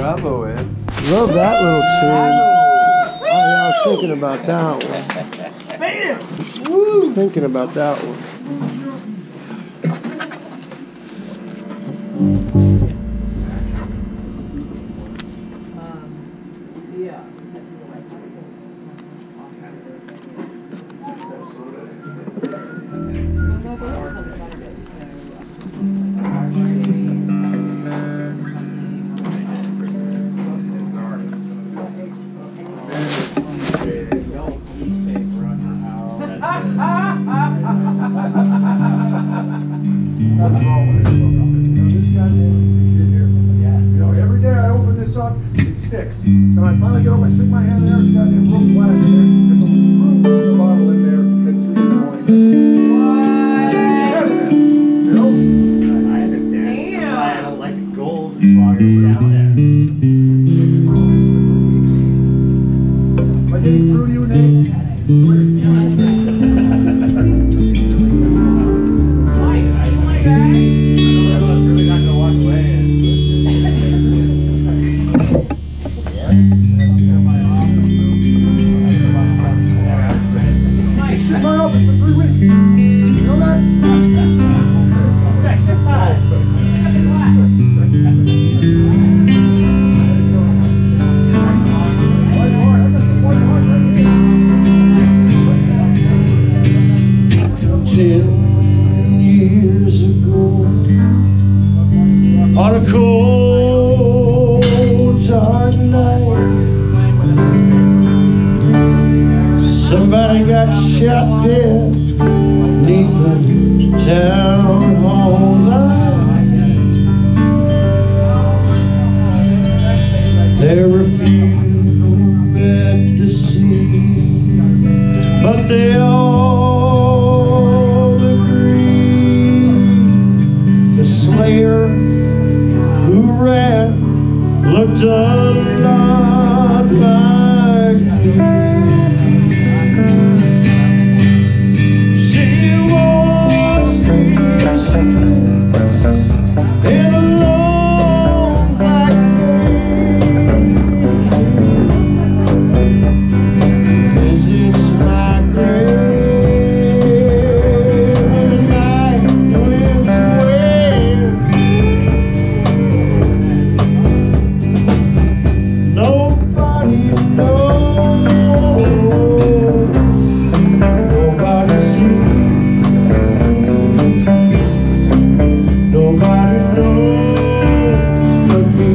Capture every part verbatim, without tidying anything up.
Bravo, Ed. Love that little tune. Oh, yeah, I was thinking about that one. Woo! Thinking about that one. And I finally get home, I stick my hand there, it's goddamn broken glass in there. There's some room with the bottle in there. And three in the morning. What? You know? I understand. Damn. That's why I don't like gold sloggers down there. Am I getting through to you, Nate? On a cold, dark night, somebody got shot dead beneath the town hall line. There were few at the scene, but they all agreed the slayer who ran looked a lot like me. She walks three seas in a long black veil, visits my grave when the night winds wail. Nobody knows, nobody sees, nobody knows but me.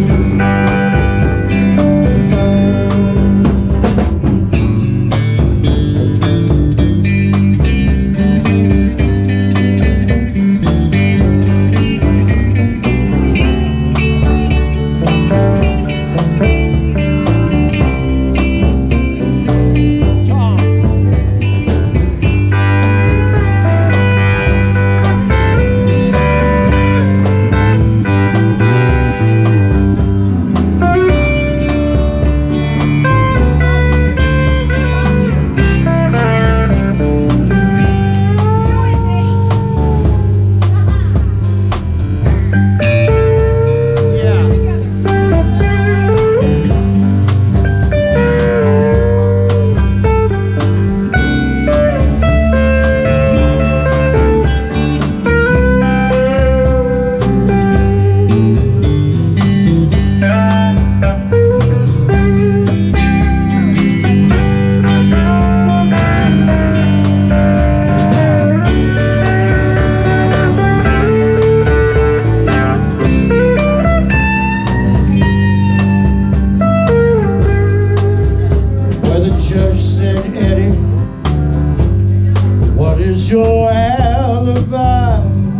Your alibi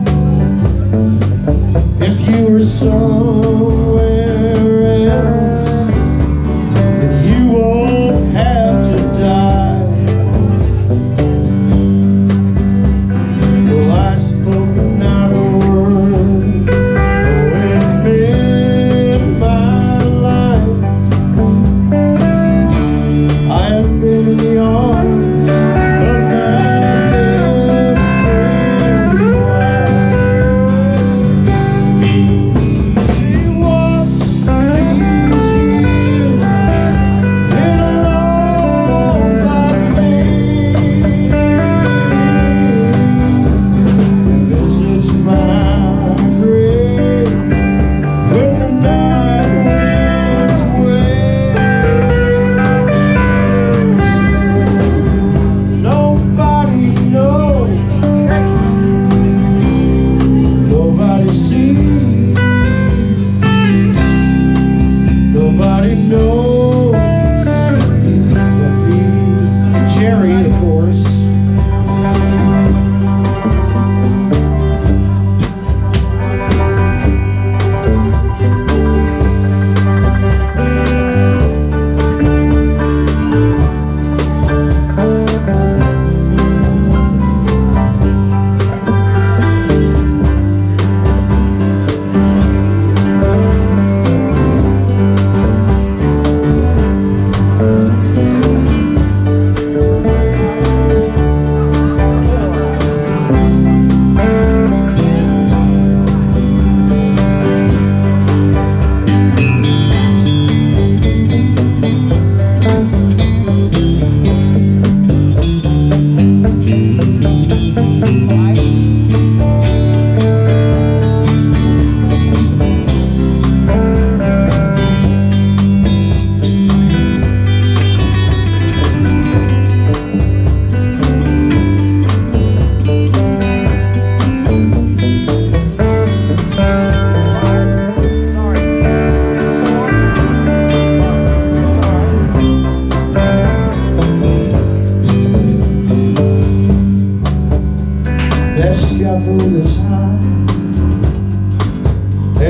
if you were somewhere else, then you won't have to die. Well, I spoke not a word, though it meant my life. I have been in the arms of my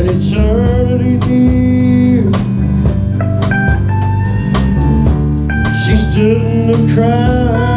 an eternity near. She stood in the crowd